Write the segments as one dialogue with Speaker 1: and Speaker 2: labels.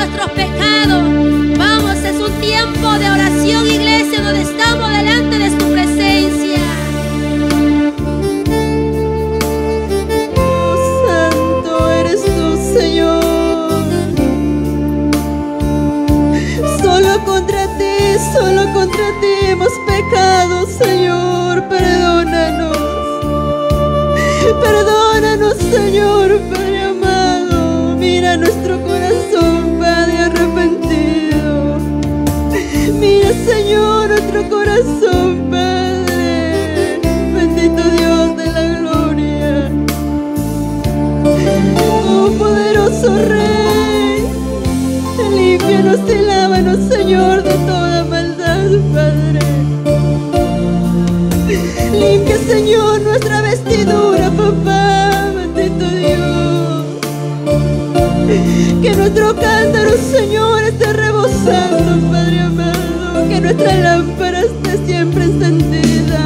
Speaker 1: nuestros pecados. Vamos, es un tiempo de oración, iglesia, donde estamos delante de su presencia.
Speaker 2: Oh, santo eres tú, Señor. Solo contra ti hemos pecado, Señor. Perdónanos. Perdónanos, Señor, Padre amado. Mira nuestro corazón, Padre arrepentido. Mira, Señor, nuestro corazón, Padre. Bendito Dios de la gloria. Oh, poderoso Rey, límpianos y lávanos, Señor, de toda maldad, Padre. Limpia, Señor, nuestra vestidura, papá, bendito Dios. Que nuestro cántaro, Señor, esté rebosando, Padre amado. Que nuestra lámpara esté siempre encendida.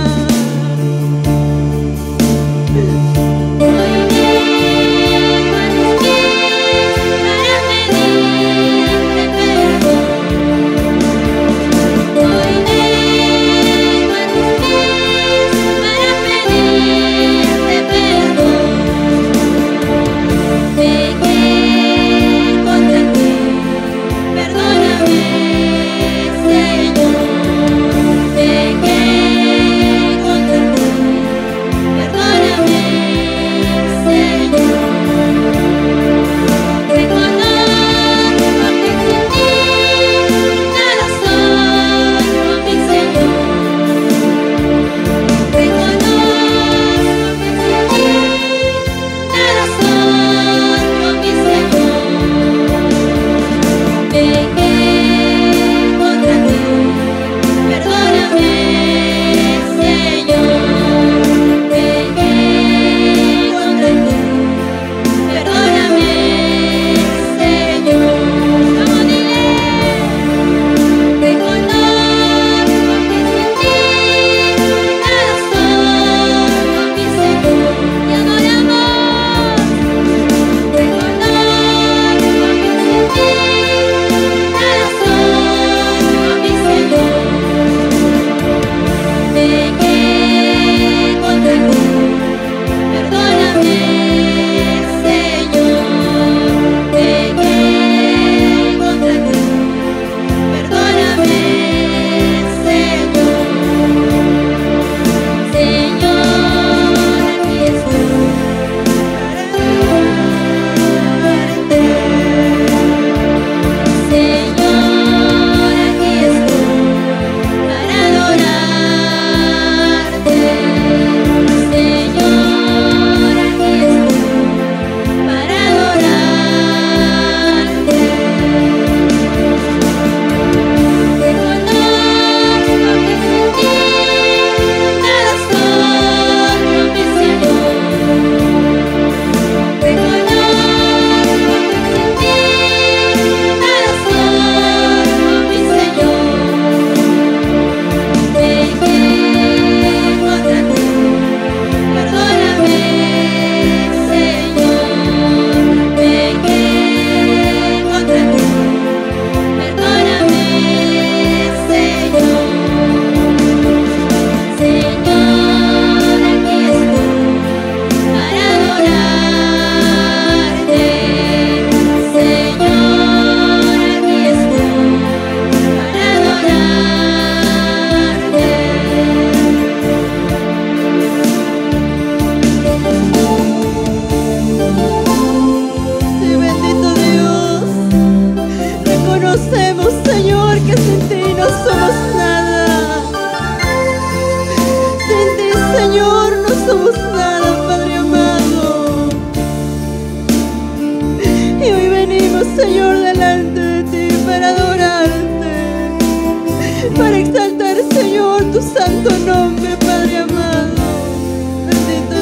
Speaker 2: santo nombre, Padre amado. Bendito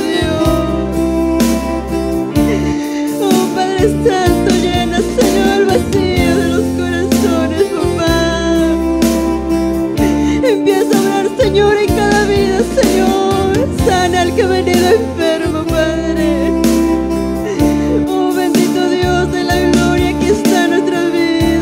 Speaker 2: Dios. Oh, Padre Santo, llena, Señor, el vacío de los corazones, papá. Empieza a obrar, Señor, en cada vida, Señor. Sana al que ha venido enfermo, Padre. Oh, bendito Dios de la gloria, aquí está nuestra vida.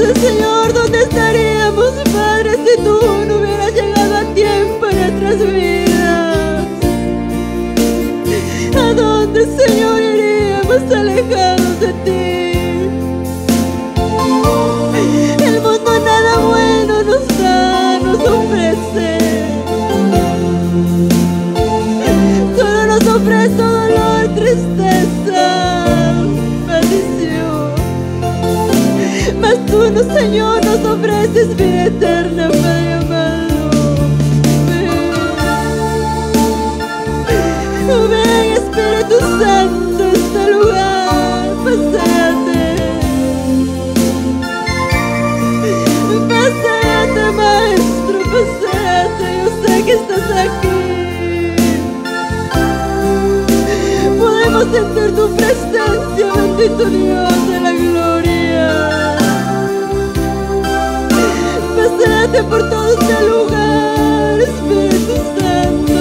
Speaker 2: Señor, ¿dónde estaríamos, Padre, si tú no hubieras llegado a tiempo en nuestras vidas? ¿A dónde, Señor, iríamos alejados de ti? El mundo nada bueno nos da, nos ofrece. Solo nos ofrece dolor, tristeza, maldición. Mas tú, no, Señor, nos ofreces vida eterna, Padre amado. Ven, Espíritu Santo, a este lugar, paséate. Paséate, Maestro, paséate, yo sé que estás aquí. Podemos sentir tu presencia, bendito Dios de la gloria. Paséate por todo este lugar, Espíritu Santo.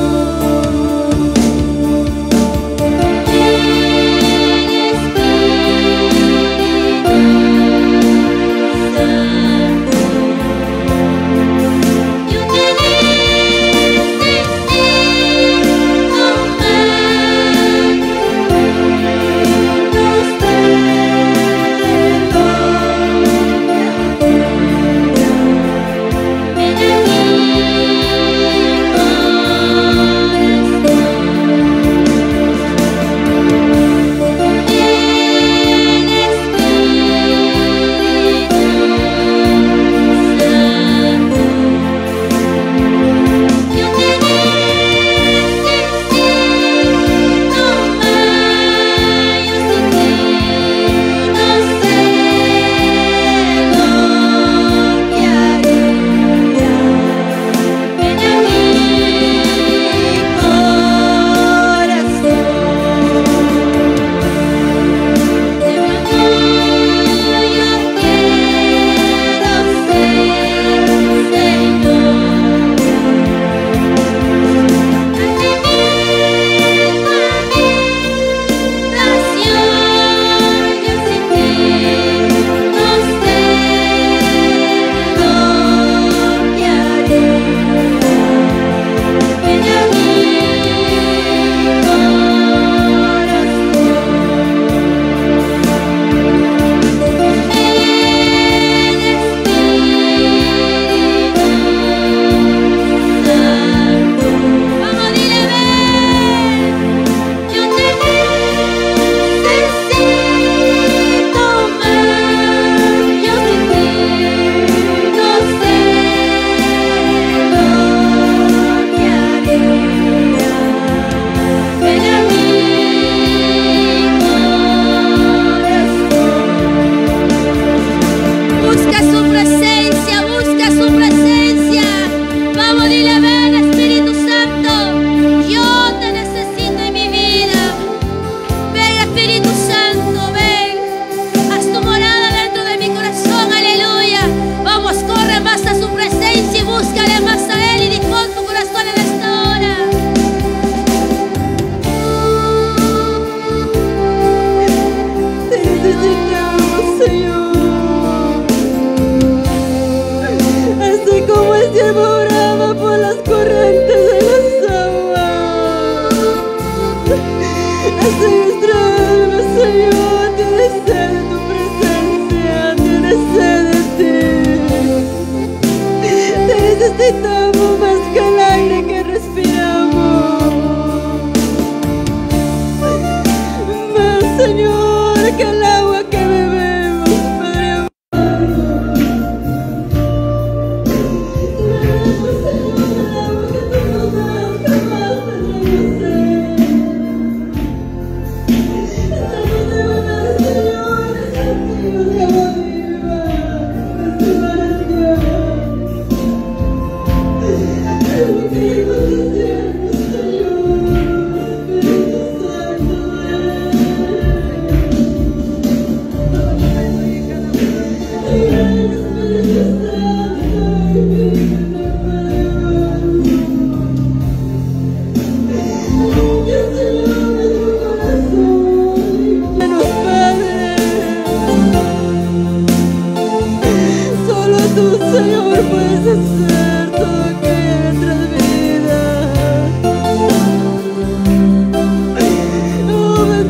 Speaker 2: Necesitamos más que el aire que respiramos, más, Señor, que el agua que bebemos, Padre amado. Señor, el agua que tú nos das, jamás tendremos sed. Estamos de verdad, Señor, necesitamos de agua viva, de tu manantial.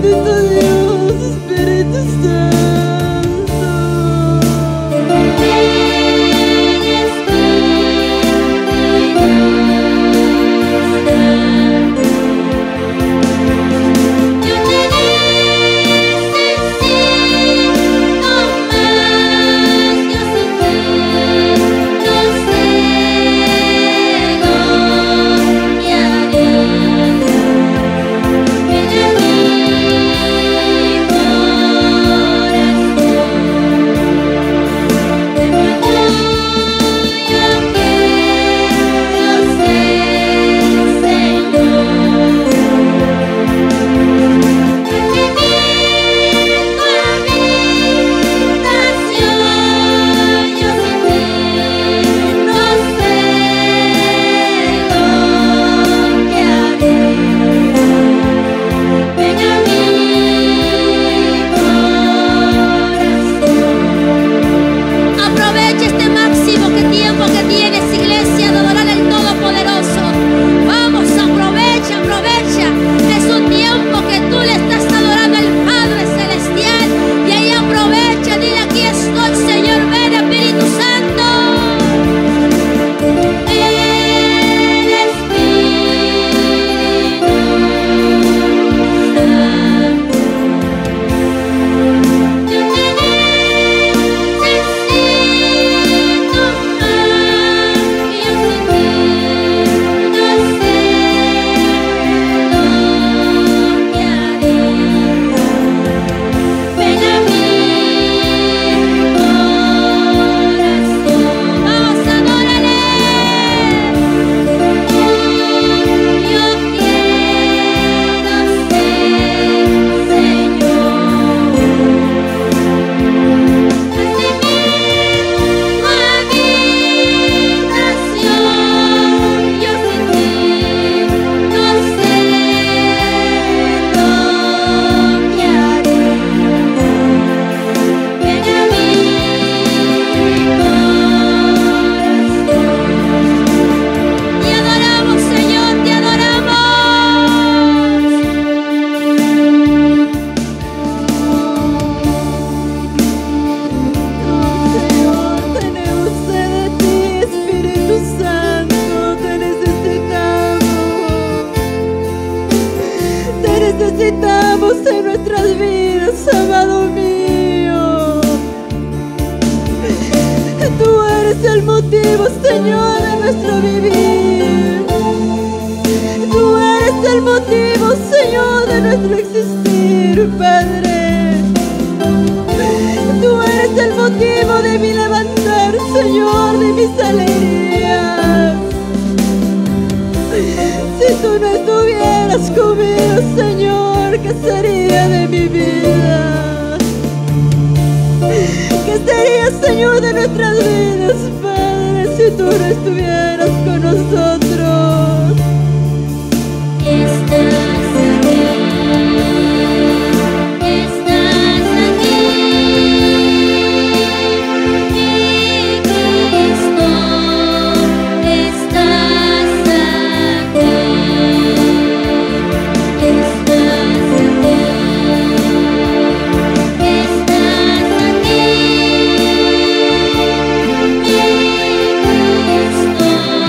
Speaker 2: bendito Dios, Espíritu Santo.
Speaker 1: Aprovecha este máximo tiempo que tienes, iglesia, de adorar al Todopoderoso. Vamos, aprovecha. Es un tiempo que tú le estás adorando al Padre Celestial. Y ahí aprovecha, dile: aquí estoy, Señor, ven, Espíritu Santo. El Espíritu Santo. Necesitamos en nuestras vidas, amado mío. Tú eres el motivo, Señor, de nuestro vivir. Tú eres el motivo, Señor, de nuestro existir, Padre. Tú eres el motivo de mi levantar, Señor, de mis alegrías. Si tú no estuvieras conmigo, Señor, ¿qué sería de mi vida? ¿Qué sería, Señor, de nuestras vidas, Padre, si tú no estuvieras con nosotros? Estás aquí, mi Cristo, estás aquí, mi Cristo.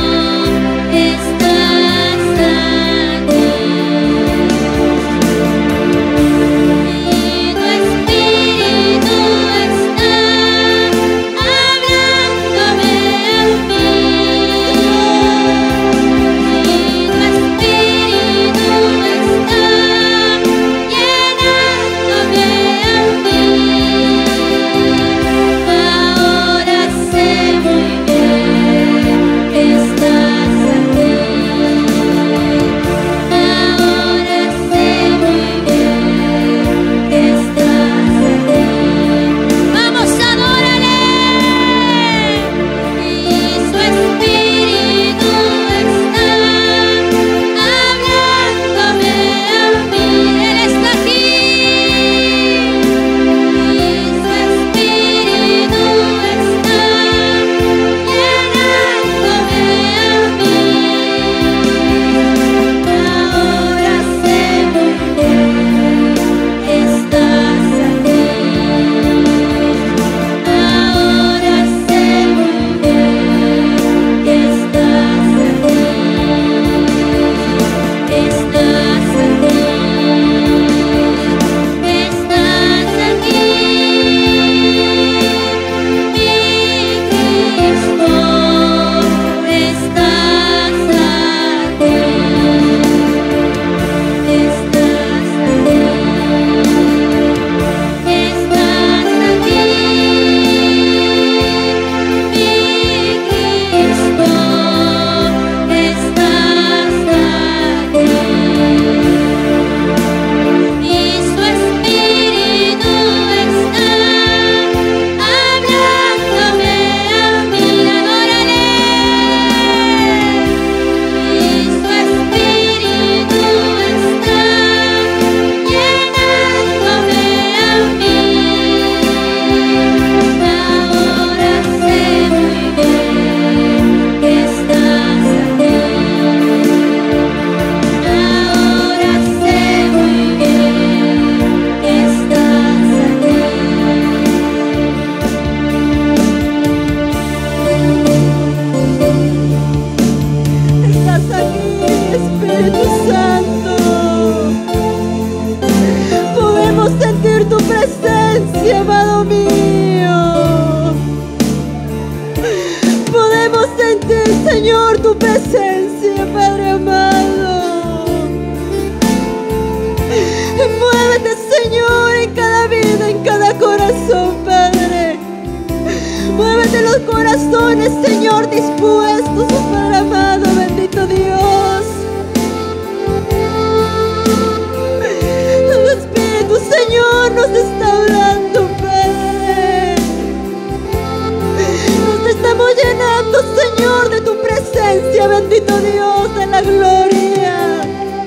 Speaker 1: Señor, dispuestos, oh Padre amado, bendito Dios. Tu Espíritu, Señor, nos está hablando, Padre. Nos estamos llenando, Señor, de tu presencia, bendito Dios, de la gloria.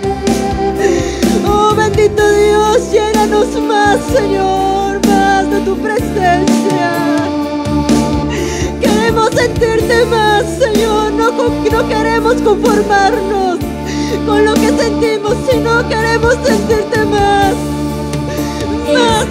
Speaker 1: Oh, bendito Dios, llénanos más, Señor, más de tu presencia. Queremos sentirte más, Señor, no queremos conformarnos con lo que sentimos, sino queremos sentirte más, más.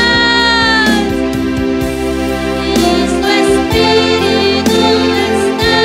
Speaker 3: Y su Espíritu está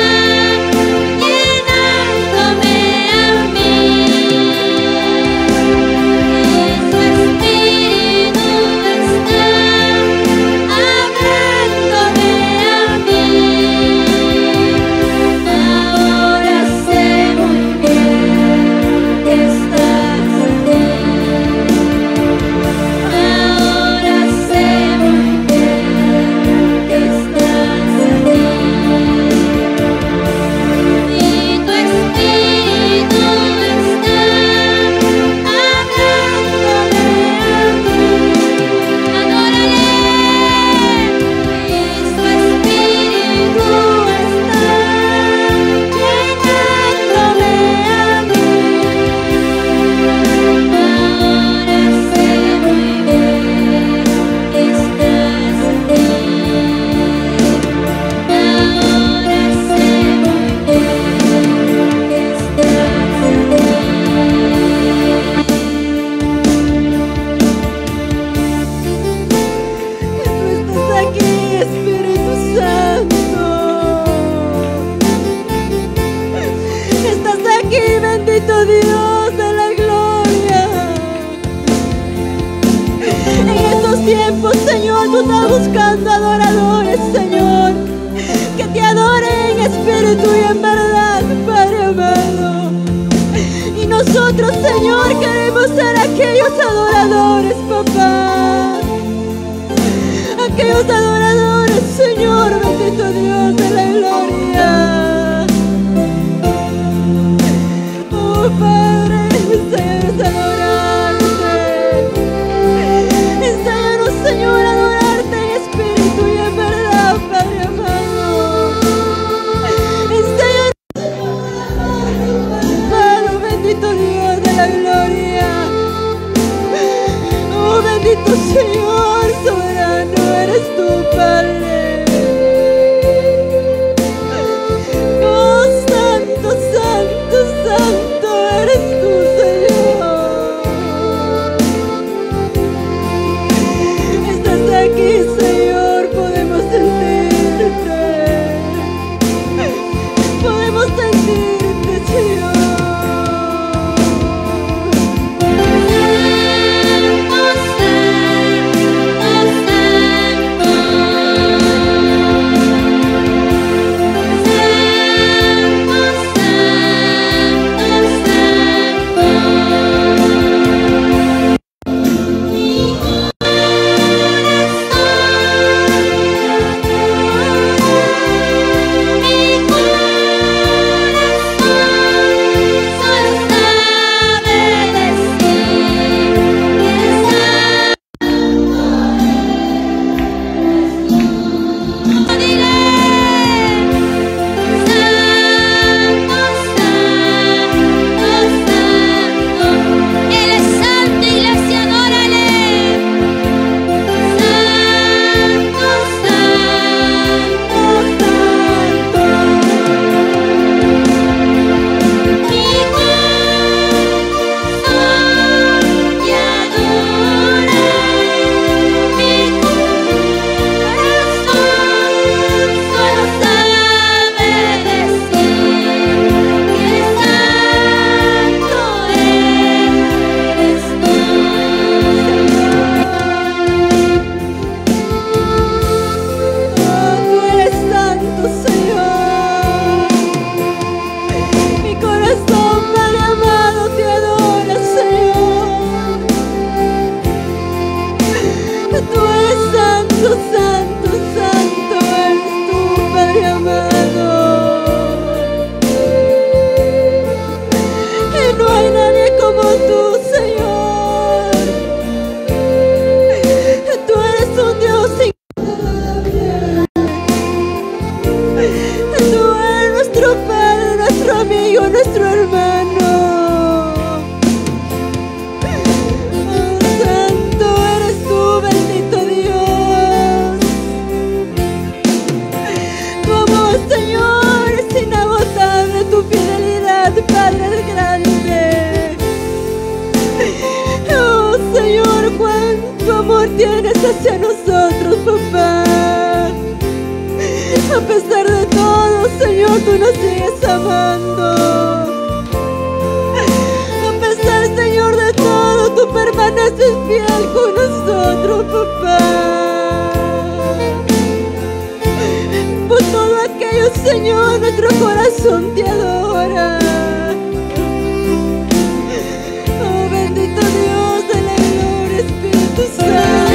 Speaker 1: bendito Dios de la gloria. En estos tiempos, Señor, tú estás buscando adoradores, Señor, que te adoren en espíritu y en verdad, Padre amado. Y nosotros, Señor, queremos ser aquellos adoradores, papá. Aquellos adoradores, Señor, bendito Dios de la gloria. Oh, Padre, enséñanos a adorarte. Enséñanos, Señor, a adorarte en espíritu y en verdad, Padre amado. Enséñanos, Padre, bendito Dios de la gloria. Oh, bendito Señor, soberano eres tú, Padre. Oh, santo, santo, santo eres tú, Señor. Estás aquí, Señor, podemos sentirte. Podemos sentirte, Señor. Tienes hacia nosotros, papá. A pesar de todo, Señor, tú nos sigues amando. A pesar, Señor, de todo, tú permaneces fiel con nosotros, papá. Por todo aquello, Señor, nuestro corazón te adora. Oh, bendito Dios de la gloria, Espíritu Santo.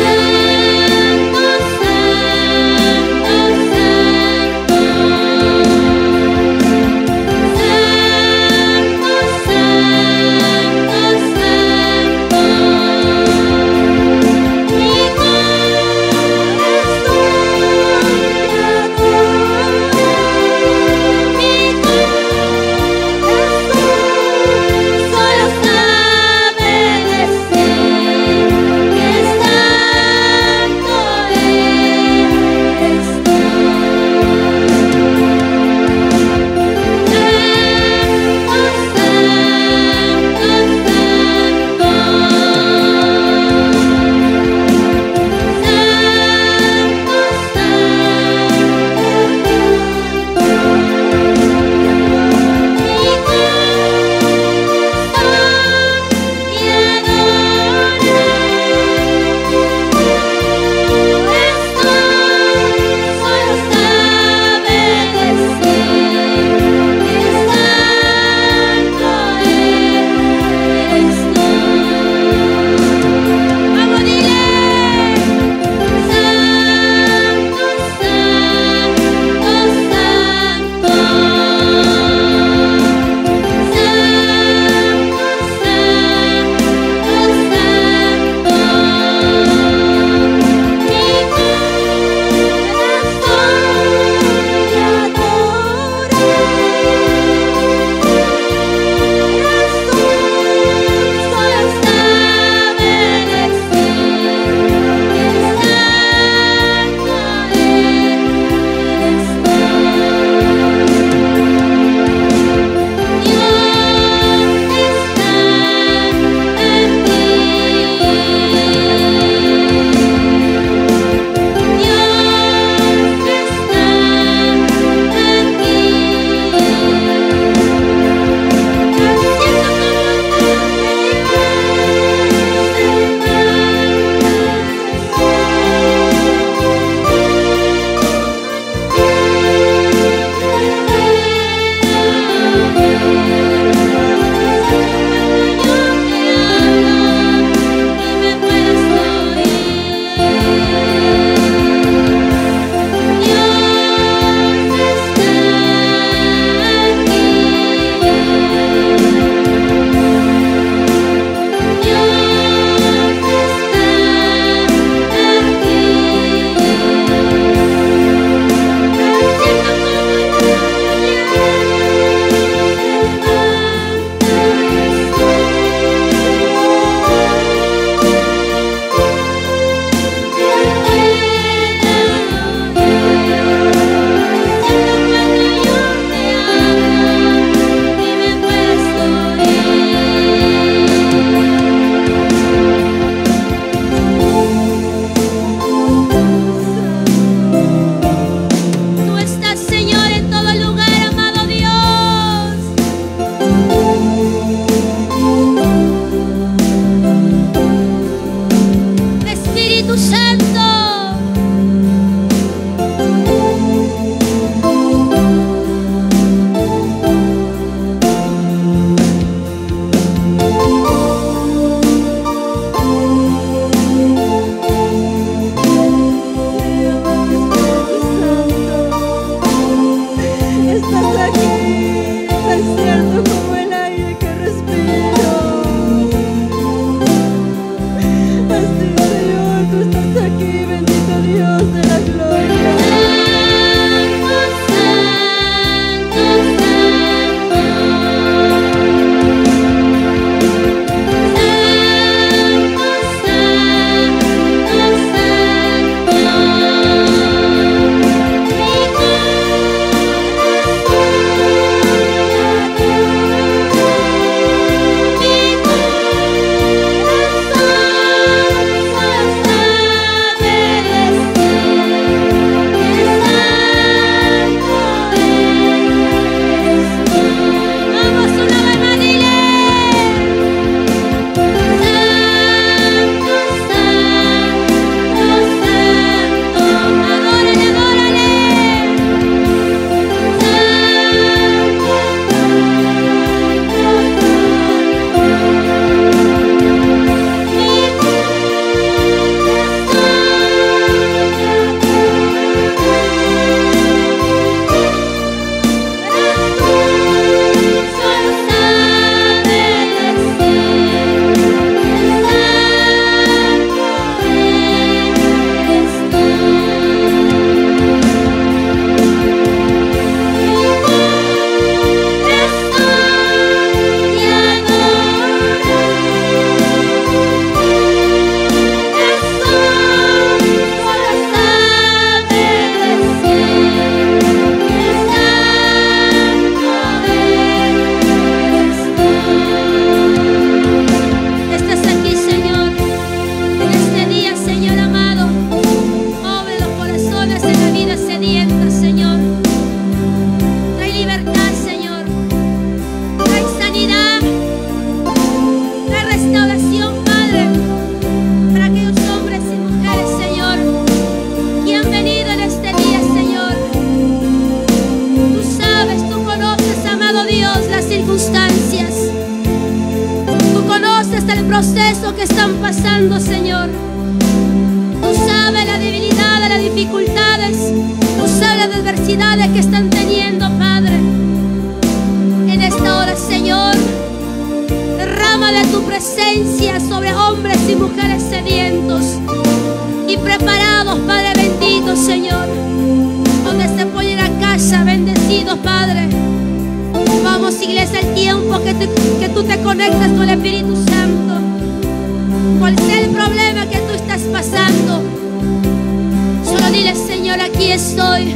Speaker 3: proceso que están pasando, Señor. Tú sabes la debilidad, las dificultades, tú sabes las adversidades que están teniendo, Padre. En esta hora, Señor, derrama de tu presencia sobre hombres y mujeres sedientos y preparados, Padre bendito, Señor, donde se pueden ir a casa bendecidos, Padre. Vamos, iglesia, el tiempo que tú te conectas con el Espíritu Santo. Cual sea el problema que tú estás pasando, solo dile: Señor, aquí estoy,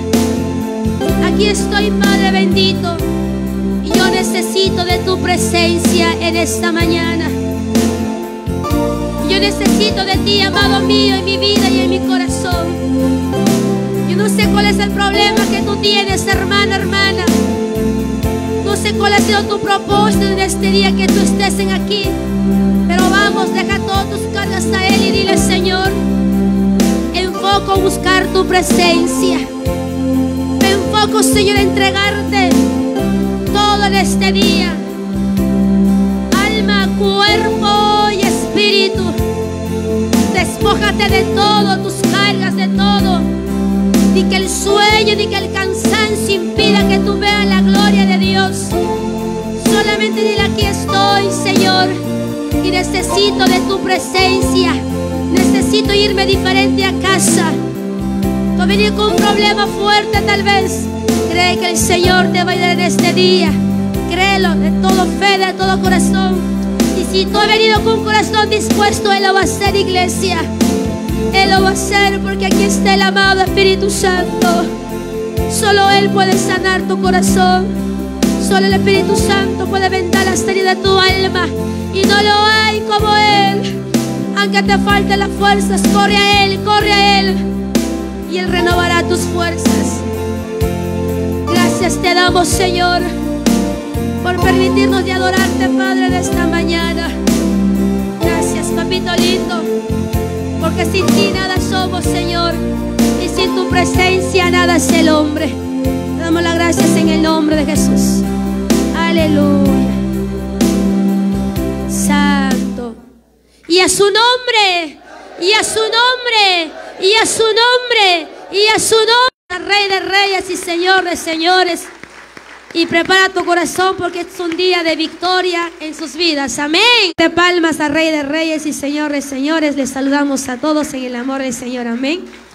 Speaker 3: Padre bendito, y yo necesito de tu presencia en esta mañana. Yo necesito de ti, amado mío, en mi vida y en mi corazón. Yo no sé cuál es el problema que tú tienes, hermana, hermana. No sé cuál ha sido tu propósito en este día que tú estés aquí. Pero vamos, deja todas tus cargas a Él y dile: Señor, enfoco en buscar tu presencia. Me enfoco, Señor, a entregarte todo en este día. Alma, cuerpo y espíritu. Despójate de todo, tus cargas, de todo. Ni que el sueño, ni que el cansancio impida que tú veas la gloria de Dios. Solamente dile: aquí estoy, Señor, y necesito de tu presencia. Necesito irme diferente a casa. Tú has venido con un problema fuerte, tal vez. Cree que el Señor te va a ayudar en este día. Créelo de todo fe, de todo corazón. Y si tú has venido con un corazón dispuesto, Él lo va a hacer, iglesia. Él lo va a hacer, porque aquí está el amado Espíritu Santo. Solo Él puede sanar tu corazón. Solo el Espíritu Santo puede vendar las heridas de tu alma. Y no lo hay como Él. Aunque te falten las fuerzas, corre a Él, corre a Él. Y Él renovará tus fuerzas. Gracias te damos, Señor, por permitirnos de adorarte, Padre, de esta mañana. Gracias, papito lindo, porque sin ti nada somos, Señor, y sin tu presencia nada es el hombre. Te damos las gracias en el nombre de Jesús. Aleluya. Santo. Y a su nombre, y a su nombre, y a su nombre, y a su nombre, Rey de reyes y Señor de señores. Y prepara tu corazón, porque es un día de victoria en sus vidas. Amén. De palmas al Rey de reyes y Señor de señores. Les saludamos a todos en el amor del Señor. Amén.